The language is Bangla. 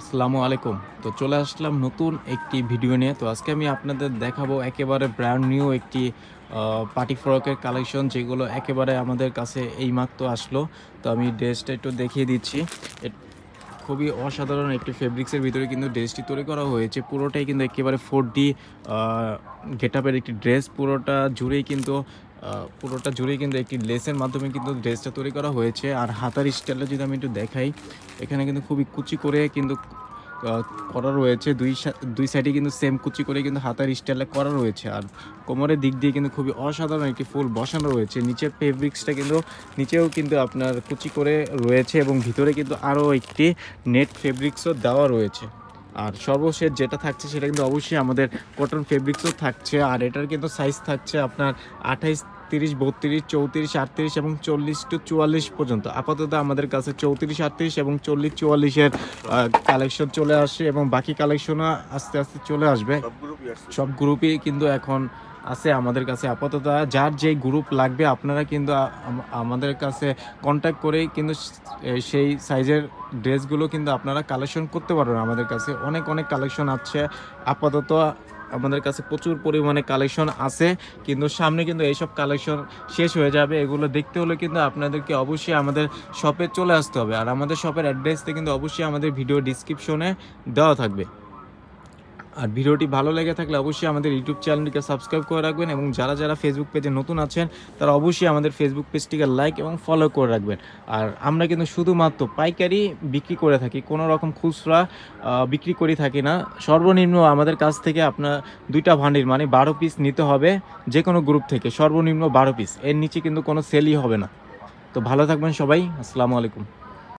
আসসালামু আলাইকুম। তো চলে আসলাম নতুন একটি ভিডিও নিয়ে। তো আজকে আমি আপনাদের দেখাবো একেবারে ব্র্যান্ড নিউ একটি পার্টি ফ্রকের কালেকশন, যেগুলো একেবারে আমাদের কাছে এইমাত্র আসলো। তো আমি ড্রেসটা একটু দেখিয়ে দিচ্ছি। খুবই অসাধারণ একটি ফেব্রিক্সের ভিতরে কিন্তু ড্রেসটি তৈরি করা হয়েছে। পুরোটাই কিন্তু একেবারে 4D গেটআপের একটি ড্রেস। পুরোটা জুড়েই কিন্তু একটি লেসের মাধ্যমে কিন্তু ড্রেসটা তৈরি করা হয়েছে। আর হাতার স্টাইলটা যদি আমি একটু দেখাই, এখানে কিন্তু খুবই কুচি করে কিন্তু করা রয়েছে। দুই সাইডে কিন্তু সেম কুচি করে কিন্তু হাতার স্টাইলে করা রয়েছে। আর কোমরের দিক দিয়ে কিন্তু খুবই অসাধারণ একটি ফুল বসানো রয়েছে। নিচের ফেব্রিক্সটা কিন্তু নিচেও কিন্তু আপনার কুচি করে রয়েছে এবং ভিতরে কিন্তু আরও একটি নেট ফেব্রিক্সও দেওয়া রয়েছে। আর সর্বশেষ যেটা থাকছে সেটা কিন্তু অবশ্যই আমাদের কটন ফেব্রিক্সও থাকছে। আর এটার কিন্তু সাইজ থাকছে আপনার 28, 30, 32, 34, 38 এবং 40 to 44 পর্যন্ত। আপাতত আমাদের কাছে 34, 38 এবং 40, 44-এর কালেকশন চলে আসে এবং বাকি কালেকশনও আস্তে আস্তে চলে আসবে। সব গ্রুপই কিন্তু এখন আছে আমাদের কাছে। আপাতত যার যেই গ্রুপ লাগবে আপনারা কিন্তু আমাদের কাছে কন্ট্যাক্ট করেই কিন্তু সেই সাইজের ড্রেসগুলো কিন্তু আপনারা কালেকশন করতে পারবেন। আমাদের কাছে অনেক কালেকশন আছে। আপাতত আমাদের কাছে প্রচুর পরিমাণে কালেকশন আছে, কিন্তু সামনে কিন্তু এইসব কালেকশন শেষ হয়ে যাবে। এগুলো দেখতে হলে কিন্তু আপনাদেরকে অবশ্যই আমাদের শপে চলে আসতে হবে। আর আমাদের শপের অ্যাড্রেসটা কিন্তু অবশ্যই আমাদের ভিডিও ডিসক্রিপশনে দেওয়া থাকবে। আর ভিডিওটি ভালো লেগে থাকলে অবশ্যই আমাদের ইউটিউব চ্যানেলটিকে সাবস্ক্রাইব করে রাখবেন এবং যারা ফেসবুক পেজে নতুন আছেন তারা অবশ্যই আমাদের ফেসবুক পেজটিকে লাইক এবং ফলো করে রাখবেন। আর আমরা কিন্তু শুধুমাত্র পাইকারি বিক্রি করে থাকি, কোনো রকম খুচরা বিক্রি করে থাকি না। সর্বনিম্ন আমাদের কাছ থেকে আপনার 2টা ভান্ডিল মানে 12 পিস নিতে হবে যে কোনো গ্রুপ থেকে, সর্বনিম্ন 12 পিস। এর নিচে কিন্তু কোনো সেলই হবে না। তো ভালো থাকবেন সবাই। আসসালামু আলাইকুম।